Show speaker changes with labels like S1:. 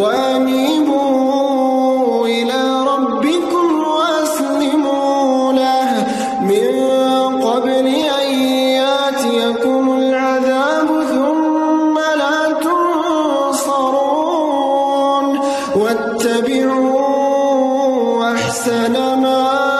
S1: وأنيبوا إلى ربكم وأسلموا له من قبل أن يأتيكم العذاب ثم لا تنصرون واتبعوا أحسن ما